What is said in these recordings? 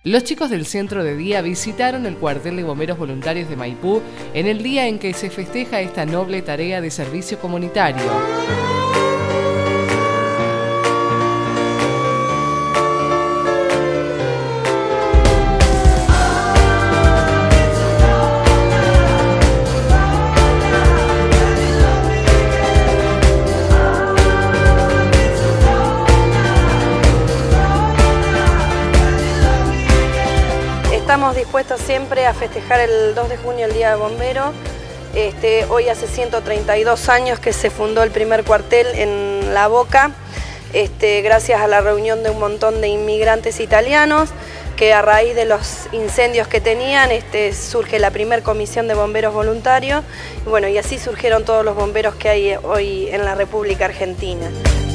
Los chicos del centro de día visitaron el cuartel de bomberos voluntarios de Maipú en el día en que se festeja esta noble tarea de servicio comunitario. Estamos dispuestos siempre a festejar el 2 de junio, el Día de Bombero. Hoy hace 132 años que se fundó el primer cuartel en La Boca, gracias a la reunión de un montón de inmigrantes italianos, que a raíz de los incendios que tenían, surge la primer comisión de bomberos voluntarios. Y bueno, y así surgieron todos los bomberos que hay hoy en la República Argentina.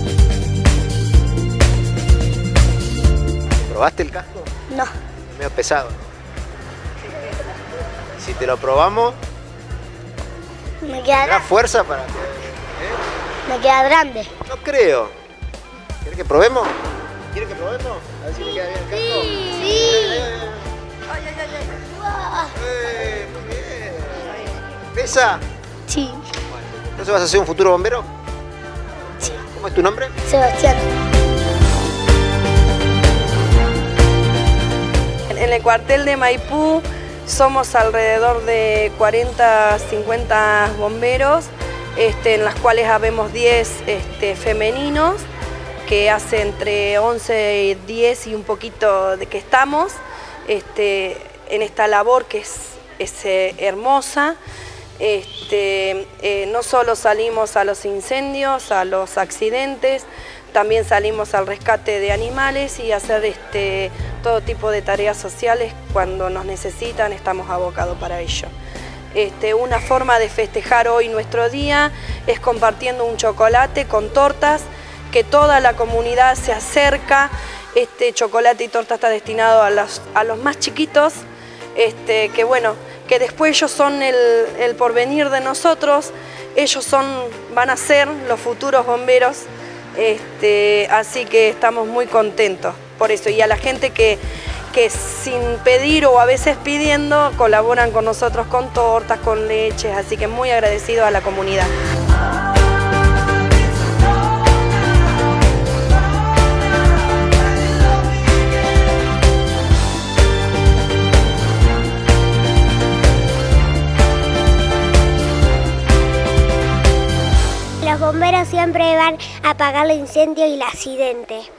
¿Probaste el casco? No. Medio pesado. Si te lo probamos, Me queda ¿tendrá fuerza para que...? Me queda grande. No creo. ¿Quieres que probemos? ¿Quieres que probemos? A ver si me queda bien el casco. Sí. Ay, ay, ay, ay. Muy bien. ¿Pesa? Sí. Bueno, ¿entonces vas a ser un futuro bombero? Sí. ¿Cómo es tu nombre? Sebastián. En el cuartel de Maipú somos alrededor de 40, 50 bomberos, en las cuales habemos 10 femeninos, que hace entre 11 y 10 y un poquito de que estamos en esta labor que es hermosa. No solo salimos a los incendios, a los accidentes, también salimos al rescate de animales y hacer todo tipo de tareas sociales. Cuando nos necesitan estamos abocados para ello. Una forma de festejar hoy nuestro día es compartiendo un chocolate con tortas, que toda la comunidad se acerca. Este chocolate y torta está destinado a los más chiquitos, que bueno, que después ellos son el porvenir de nosotros, ellos van a ser los futuros bomberos. Así que estamos muy contentos por eso, y a la gente que sin pedir o a veces pidiendo colaboran con nosotros con tortas, con leches, así que muy agradecidos a la comunidad. Los bomberos siempre van a apagar los incendios y el accidente.